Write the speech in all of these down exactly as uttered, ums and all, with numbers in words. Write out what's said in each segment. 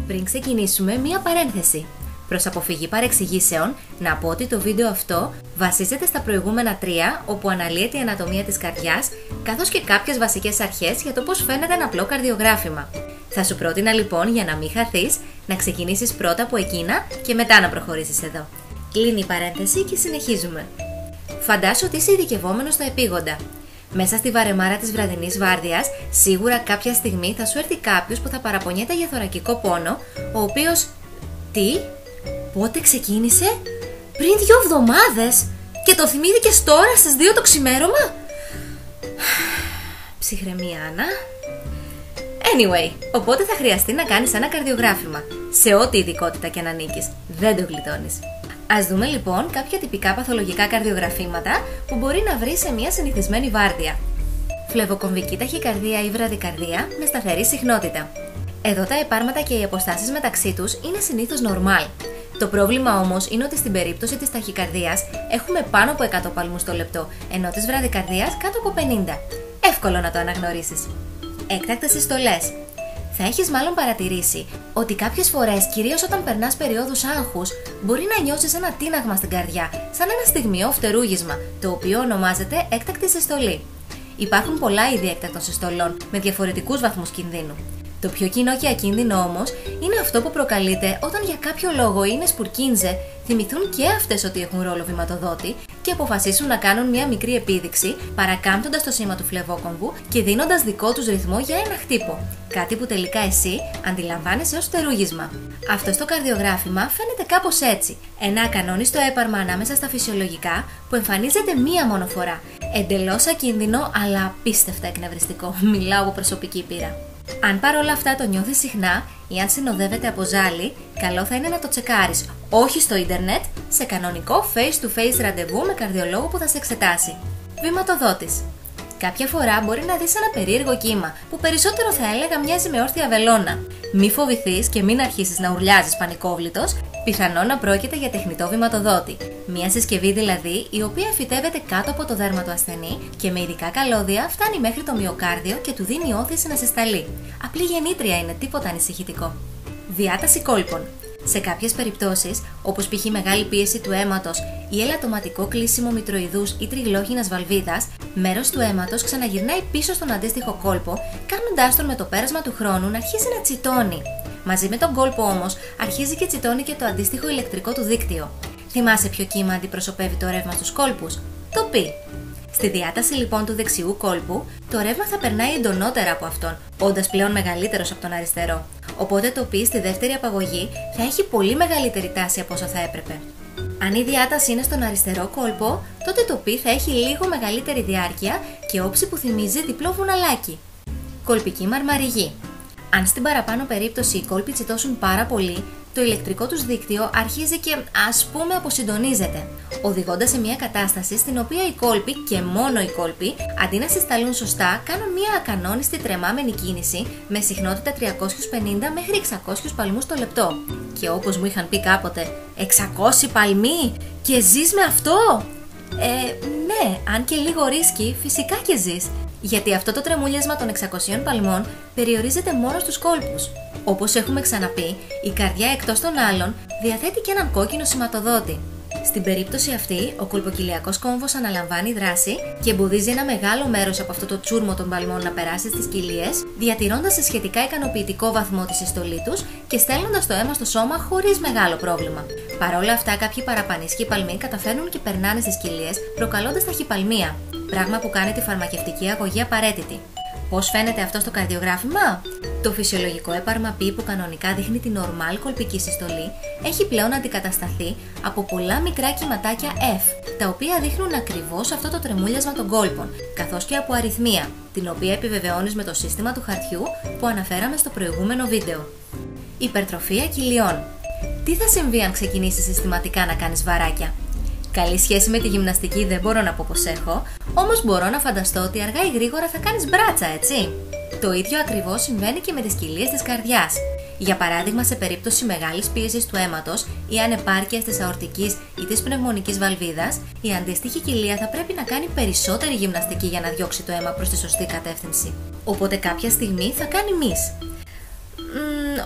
Πριν ξεκινήσουμε, μία παρένθεση. Προς αποφυγή παρεξηγήσεων, να πω ότι το βίντεο αυτό βασίζεται στα προηγούμενα τρία, όπου αναλύεται η ανατομία της καρδιάς, καθώς και κάποιες βασικές αρχές για το πώς φαίνεται ένα απλό καρδιογράφημα. Θα σου πρότεινα λοιπόν, για να μην χαθείς, να ξεκινήσεις πρώτα από εκείνα και μετά να προχωρήσεις εδώ. Κλείνει η παρένθεση και συνεχίζουμε. Φαντάσου ότι είσαι ειδικευόμενος στα επίγοντα. Μέσα στη βαρεμάρα της βραδινής βάρδιας, σίγουρα κάποια στιγμή θα σου έρθει κάποιος που θα παραπονιέται για θωρακικό πόνο, ο οποίος. Τι? Πότε ξεκίνησε? Πριν δύο εβδομάδες! Και το θυμήθηκες τώρα στις δύο το ξημέρωμα? Ψυχραιμία, Άννα. Anyway, οπότε θα χρειαστεί να κάνεις ένα καρδιογράφημα. Σε ό,τι ειδικότητα και να ανήκεις. Δεν το γλιτώνεις. Ας δούμε λοιπόν κάποια τυπικά παθολογικά καρδιογραφήματα που μπορεί να βρεις σε μια συνηθισμένη βάρδια. Φλεβοκομβική ταχυκαρδία ή βραδικαρδία με σταθερή συχνότητα. Εδώ τα επάρματα και οι αποστάσεις μεταξύ τους είναι συνήθως normal. Το πρόβλημα όμως είναι ότι στην περίπτωση της ταχυκαρδίας έχουμε πάνω από εκατό παλμούς το λεπτό, ενώ της βραδικαρδίας κάτω από πενήντα. Εύκολο να το αναγνωρίσεις. Έκτακτες συστολές. Θα έχεις μάλλον παρατηρήσει ότι κάποιες φορές, κυρίως όταν περνάς περιόδους άγχους, μπορεί να νιώσεις ένα τίναγμα στην καρδιά, σαν ένα στιγμιαίο φτερούγισμα, το οποίο ονομάζεται έκτακτη συστολή. Υπάρχουν πολλά είδη έκτακτων συστολών με διαφορετικούς βαθμούς κινδύνου. Το πιο κοινό και ακίνδυνο όμως είναι αυτό που προκαλείται όταν για κάποιο λόγο οι ίνες Πουρκίντζε θυμηθούν και αυτές ότι έχουν ρόλο βηματοδότη και αποφασίσουν να κάνουν μια μικρή επίδειξη, παρακάμπτοντας το σήμα του φλεβόκομβου και δίνοντας δικό τους ρυθμό για ένα χτύπο. Κάτι που τελικά εσύ αντιλαμβάνεσαι ως φτερούγισμα. Αυτό στο καρδιογράφημα φαίνεται κάπως έτσι. Ένα ακανόνιστο έπαρμα ανάμεσα στα φυσιολογικά που εμφανίζεται μία μόνο φορά. Εντελώς ακίνδυνο, αλλά απίστευτα εκνευριστικό. Μιλάω από προσωπική πείρα. Αν παρόλα αυτά το νιώθεις συχνά ή αν συνοδεύεται από ζάλι, καλό θα είναι να το τσεκάρεις, όχι στο ίντερνετ, σε κανονικό face-to-face ραντεβού με καρδιολόγο που θα σε εξετάσει. Βηματοδότης. Κάποια φορά μπορεί να δεις ένα περίεργο κύμα, που περισσότερο θα έλεγα μοιάζει με όρθια βελόνα. Μη φοβηθείς και μην αρχίσεις να ουρλιάζεις πανικόβλητος, πιθανόν να πρόκειται για τεχνητό βηματοδότη. Μια συσκευή δηλαδή, η οποία φυτεύεται κάτω από το δέρμα του ασθενή και με ειδικά καλώδια φτάνει μέχρι το μυοκάρδιο και του δίνει όθηση να συσταλεί. Απλή γεννήτρια είναι, τίποτα ανησυχητικό. Διάταση κόλπων. Σε κάποιες περιπτώσεις, όπως π.χ. μεγάλη πίεση του αίματος ή ελαττωματικό κλείσιμο μητροειδούς ή τριγλόχινας βαλβίδας, μέρος του αίματος ξαναγυρνάει πίσω στον αντίστοιχο κόλπο, κάνοντάς τον με το πέρασμα του χρόνου να αρχίσει να τσιτώνει. Μαζί με τον κόλπο όμως, αρχίζει και τσιτώνει και το αντίστοιχο ηλεκτρικό του δίκτυο. Θυμάσαι ποιο κύμα αντιπροσωπεύει το ρεύμα στους κόλπους? Το π. Στη διάταση λοιπόν του δεξιού κόλπου, το ρεύμα θα περνάει εντονότερα από αυτόν, όντας πλέον μεγαλύτερος από τον αριστερό. Οπότε το π στη δεύτερη απαγωγή θα έχει πολύ μεγαλύτερη τάση από όσο θα έπρεπε. Αν η διάταση είναι στον αριστερό κόλπο, τότε το π θα έχει λίγο μεγαλύτερη διάρκεια και όψη που θυμίζει διπλό βουναλάκι. Κολπική μαρμαριγή. Αν στην παραπάνω περίπτωση οι κόλποι τσιτώσουν πάρα πολύ, το ηλεκτρικό τους δίκτυο αρχίζει και ας πούμε αποσυντονίζεται, οδηγώντας σε μια κατάσταση στην οποία οι κόλποι και μόνο οι κόλποι, αντί να συσταλούν σωστά, κάνουν μια ακανόνιστη τρεμάμενη κίνηση με συχνότητα τριακόσιους πενήντα μέχρι εξακόσιους παλμούς το λεπτό. Και όπως μου είχαν πει κάποτε, εξακόσιοι παλμοί και ζεις με αυτό? Ε, ναι, αν και λίγο ρίσκι, φυσικά και ζεις. Γιατί αυτό το τρεμούλιασμα των εξακοσίων παλμών περιορίζεται μόνο στους κόλπους. Όπως έχουμε ξαναπεί, η καρδιά εκτός των άλλων διαθέτει και έναν κόκκινο σηματοδότη. Στην περίπτωση αυτή, ο κολποκυλιακός κόμβος αναλαμβάνει δράση και εμποδίζει ένα μεγάλο μέρος από αυτό το τσούρμο των παλμών να περάσει στις κοιλίες, διατηρώντας σε σχετικά ικανοποιητικό βαθμό τη συστολή τους και στέλνοντας το αίμα στο σώμα χωρίς μεγάλο πρόβλημα. Παρ' όλα αυτά, κάποιοι παραπανήσικοι παλμοί καταφέρνουν και περνάνε στις κοιλίες, προκαλώντας ταχυπαλμία, πράγμα που κάνει τη φαρμακευτική αγωγή απαραίτητη. Πώς φαίνεται αυτό στο καρδιογράφημα? Το φυσιολογικό έπαρμα π που κανονικά δείχνει την normal κολπική συστολή έχει πλέον αντικατασταθεί από πολλά μικρά κυματάκια F, τα οποία δείχνουν ακριβώς αυτό το τρεμούλιασμα των κόλπων, καθώς και από αριθμία, την οποία επιβεβαιώνεις με το σύστημα του χαρτιού που αναφέραμε στο προηγούμενο βίντεο. Υπερτροφία κοιλιών. Τι θα συμβεί αν ξεκινήσεις συστηματικά να κάνεις βαράκια? Καλή σχέση με τη γυμναστική δεν μπορώ να πω πως έχω, όμως μπορώ να φανταστώ ότι αργά ή γρήγορα θα κάνεις μπράτσα, έτσι. Το ίδιο ακριβώς συμβαίνει και με τις κοιλίες της καρδιάς. Για παράδειγμα, σε περίπτωση μεγάλης πίεσης του αίματος ή ανεπάρκειας της αορτικής ή της πνευμονικής βαλβίδας, η αντίστοιχη κοιλία θα πρέπει να κάνει περισσότερη γυμναστική για να διώξει το αίμα προς τη σωστή κατεύθυνση. Οπότε κάποια στιγμή θα κάνει μυς.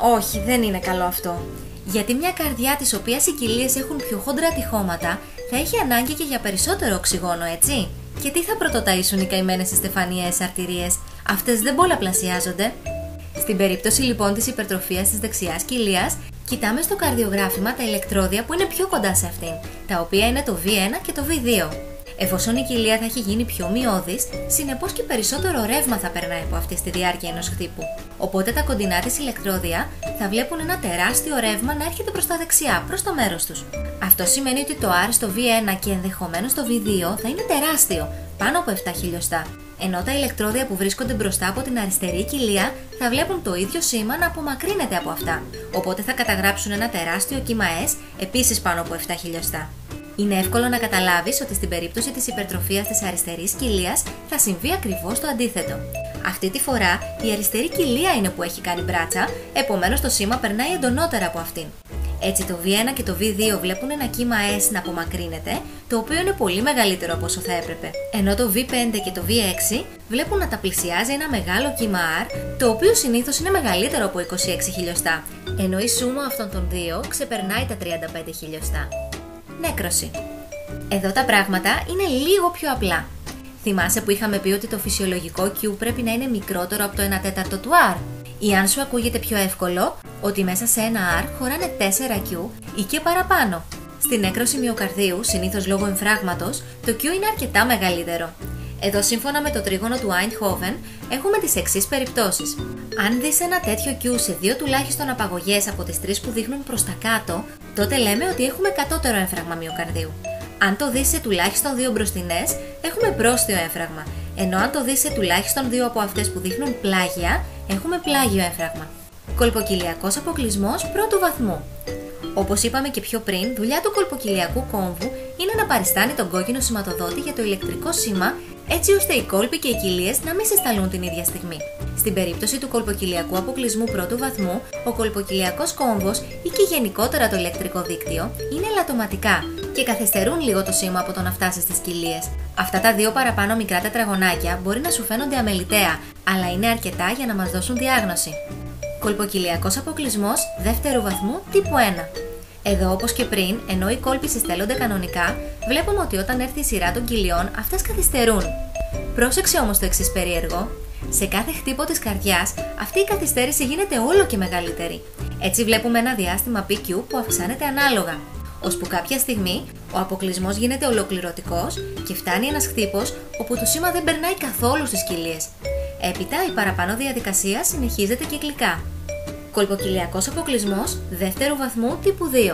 όχι, δεν είναι καλό αυτό. Γιατί μια καρδιά της οποίας οι κοιλίες έχουν πιο χοντρά τυχώματα θα έχει ανάγκη και για περισσότερο οξυγόνο, έτσι. Και τι θα πρωτοταΐσουν οι καημένες στεφανιαίες αρτηρίες, αυτές δεν πολλαπλασιάζονται. Στην περίπτωση λοιπόν της υπερτροφίας της δεξιάς κοιλίας, κοιτάμε στο καρδιογράφημα τα ηλεκτρόδια που είναι πιο κοντά σε αυτήν, τα οποία είναι το βι ένα και το βι δύο. Εφόσον η κοιλία θα έχει γίνει πιο μειώδης, συνεπώς και περισσότερο ρεύμα θα περνάει από αυτή στη διάρκεια ενός χτύπου. Οπότε τα κοντινά της ηλεκτρόδια θα βλέπουν ένα τεράστιο ρεύμα να έρχεται προς τα δεξιά, προς το μέρος τους. Αυτό σημαίνει ότι το R στο βι ένα και ενδεχομένως το βι δύο θα είναι τεράστιο, πάνω από επτά χιλιοστά. Ενώ τα ηλεκτρόδια που βρίσκονται μπροστά από την αριστερή κοιλία θα βλέπουν το ίδιο σήμα να απομακρύνεται από αυτά. Οπότε θα καταγράψουν ένα τεράστιο κύμα S, επίσης πάνω από επτά χιλιοστά. Είναι εύκολο να καταλάβεις ότι στην περίπτωση της υπερτροφίας της αριστερής κοιλίας θα συμβεί ακριβώς το αντίθετο. Αυτή τη φορά η αριστερή κοιλία είναι που έχει κάνει μπράτσα, επομένως το σήμα περνάει εντονότερα από αυτήν. Έτσι το βι ένα και το βι δύο βλέπουν ένα κύμα S να απομακρύνεται, το οποίο είναι πολύ μεγαλύτερο από όσο θα έπρεπε. Ενώ το βι πέντε και το βι έξι βλέπουν να τα πλησιάζει ένα μεγάλο κύμα R, το οποίο συνήθως είναι μεγαλύτερο από είκοσι έξι χιλιοστά, ενώ η σούμα αυτών των δύο ξεπερνάει τα τριάντα πέντε χιλιοστά. Νέκρωση. Εδώ τα πράγματα είναι λίγο πιο απλά. Θυμάσαι που είχαμε πει ότι το φυσιολογικό Q πρέπει να είναι μικρότερο από το ένα τέταρτο του R? Ή αν σου ακούγεται πιο εύκολο, ότι μέσα σε ένα R χωράνε τέσσερα Q ή και παραπάνω. Στην νέκρωση μυοκαρδίου, συνήθως λόγω εμφράγματος, το Q είναι αρκετά μεγαλύτερο. Εδώ σύμφωνα με το τρίγωνο του Einthoven έχουμε τις εξής περιπτώσεις. Αν δεις ένα τέτοιο Q σε δύο τουλάχιστον απαγωγές από τις τρεις που δείχνουν προς τα κάτω, τότε λέμε ότι έχουμε κατώτερο έμφραγμα μυοκαρδίου. Αν το δεις σε τουλάχιστον δύο μπροστινές, έχουμε πρόστιο έμφραγμα, ενώ αν το δεις σε τουλάχιστον δύο από αυτές που δείχνουν πλάγια, έχουμε πλάγιο έμφραγμα. Κολποκυλιακός αποκλεισμός πρώτου βαθμού. Όπως είπαμε και πιο πριν, δουλειά του κολποκυλιακού κόμβου είναι να παριστάνει τον κόκκινο σηματοδότη για το ηλεκτρικό σήμα, έτσι ώστε οι κόλποι και οι κοιλίες να μην συσταλούν την ίδια στιγμή. Στην περίπτωση του κολποκυλιακού αποκλεισμού πρώτου βαθμού, ο κολποκυλιακός κόμβος ή και γενικότερα το ηλεκτρικό δίκτυο είναι ελαττωματικά και καθυστερούν λίγο το σήμα από το να φτάσει στις κοιλίες. Αυτά τα δύο παραπάνω μικρά τετραγωνάκια μπορεί να σου φαίνονται αμεληταία, αλλά είναι αρκετά για να μας δώσουν διάγνωση. Κολποκυλιακός αποκλεισμός δεύτερου βαθμού τύπου ένα. Εδώ, όπως και πριν, ενώ οι κόλποι συστέλλονται κανονικά, βλέπουμε ότι όταν έρθει η σειρά των κοιλιών, αυτές καθυστερούν. Πρόσεξε όμως το εξής περίεργο. Σε κάθε χτύπο της καρδιάς, αυτή η καθυστέρηση γίνεται όλο και μεγαλύτερη. Έτσι βλέπουμε ένα διάστημα πι κιου που αυξάνεται ανάλογα. Ώσπου κάποια στιγμή, ο αποκλεισμός γίνεται ολοκληρωτικός και φτάνει ένας χτύπος όπου το σήμα δεν περνάει καθόλου στις κοιλίες. Έπειτα, η παραπάνω διαδικασία συνεχίζεται κυκλικά. Κολποκυλιακός αποκλεισμός δεύτερου βαθμού τύπου δύο.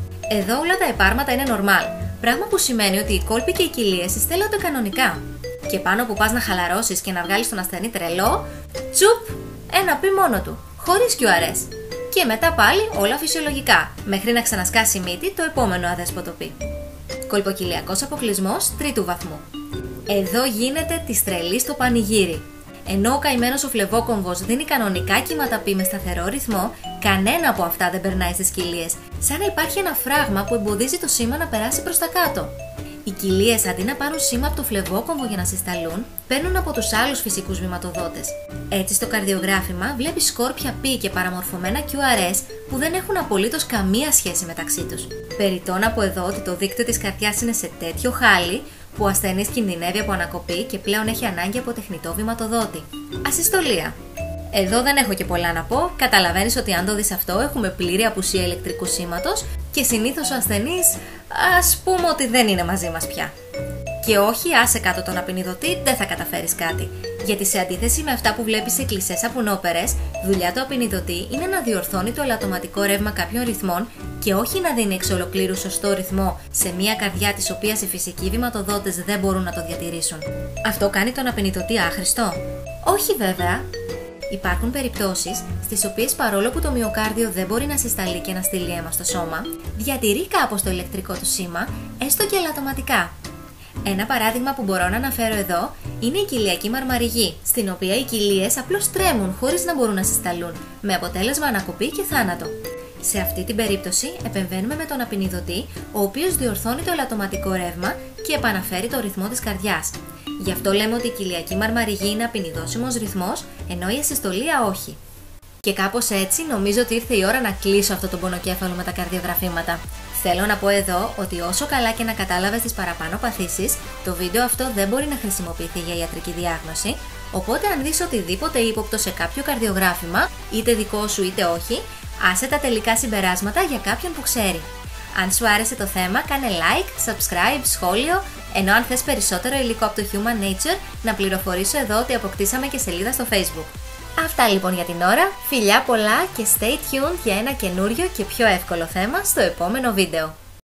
Εδώ όλα τα επάρματα είναι normal, πράγμα που σημαίνει ότι οι κόλποι και οι κοιλίες συστέλλονται κανονικά. Και πάνω που πας να χαλαρώσεις και να βγάλεις τον ασθενή τρελό, τσουπ, ένα πι μόνο του, χωρίς κιου αρ ες. Και μετά πάλι όλα φυσιολογικά, μέχρι να ξανασκάσει μύτη το επόμενο αδέσποτο πι. Κολποκυλιακός αποκλεισμός τρίτου βαθμού. Εδώ γίνεται τη τρελή στο πανηγύρι. Ενώ ο καημένος ο φλεβόκομβος δίνει κανονικά κύματα πι με σταθερό ρυθμό, κανένα από αυτά δεν περνάει στις κοιλίες, σαν να υπάρχει ένα φράγμα που εμποδίζει το σήμα να περάσει προς τα κάτω. Οι κοιλίες, αντί να πάρουν σήμα από το φλεβόκομβο για να συσταλούν, παίρνουν από τους άλλους φυσικούς βηματοδότες. Έτσι, στο καρδιογράφημα βλέπεις σκόρπια πι και παραμορφωμένα κιου αρ ες που δεν έχουν απολύτως καμία σχέση μεταξύ τους. Περιττό να πω εδώ ότι το δίκτυο της καρδιάς είναι σε τέτοιο χάλι που ο ασθενής κινδυνεύει από ανακοπή και πλέον έχει ανάγκη από τεχνητό βηματοδότη. Ασυστολία. Εδώ δεν έχω και πολλά να πω. Καταλαβαίνεις ότι αν το δεις αυτό, έχουμε πλήρη απουσία ηλεκτρικού σήματος και συνήθως ο ασθενής, ας πούμε ότι δεν είναι μαζί μας πια. Και όχι, άσε κάτω τον απεινιδωτή, δεν θα καταφέρεις κάτι. Γιατί σε αντίθεση με αυτά που βλέπεις σε κλισές σαπουνόπερες, δουλειά του απεινιδωτή είναι να διορθώνει το ελαττωματικό ρεύμα κάποιων ρυθμών και όχι να δίνει εξ ολοκλήρου σωστό ρυθμό σε μια καρδιά της οποίας οι φυσικοί βηματοδότες δεν μπορούν να το διατηρήσουν. Αυτό κάνει τον απεινιδωτή άχρηστο? Όχι βέβαια. Υπάρχουν περιπτώσεις στις οποίες παρόλο που το μυοκάρδιο δεν μπορεί να συσταλεί και να στείλει αίμα στο σώμα, διατηρεί κάπως το ηλεκτρικό του σήμα, έστω και ελαττωματικά. Ένα παράδειγμα που μπορώ να αναφέρω εδώ είναι η κοιλιακή μαρμαριγή, στην οποία οι κοιλίες απλώς τρέμουν χωρίς να μπορούν να συσταλούν, με αποτέλεσμα ανακοπή και θάνατο. Σε αυτή την περίπτωση επεμβαίνουμε με τον απεινιδωτή, ο οποίος διορθώνει το ελαττωματικό ρεύμα και επαναφέρει το ρυθμό της καρδιάς. Γι' αυτό λέμε ότι η κοιλιακή μαρμαριγή είναι απεινιδώσιμος ρυθμός, ενώ η ασυστολία όχι. Και κάπως έτσι νομίζω ότι ήρθε η ώρα να κλείσω αυτό το πονοκέφαλο με τα καρδιογραφήματα. Θέλω να πω εδώ ότι όσο καλά και να κατάλαβες τις παραπάνω παθήσεις, το βίντεο αυτό δεν μπορεί να χρησιμοποιηθεί για ιατρική διάγνωση, οπότε αν δεις οτιδήποτε ύποπτο σε κάποιο καρδιογράφημα, είτε δικό σου είτε όχι, άσε τα τελικά συμπεράσματα για κάποιον που ξέρει. Αν σου άρεσε το θέμα, κάνε like, subscribe, σχόλιο, ενώ αν θες περισσότερο υλικό από το Human Nature, να πληροφορήσω εδώ ότι αποκτήσαμε και σελίδα στο Facebook. Αυτά λοιπόν για την ώρα, φιλιά πολλά και stay tuned για ένα καινούριο και πιο εύκολο θέμα στο επόμενο βίντεο.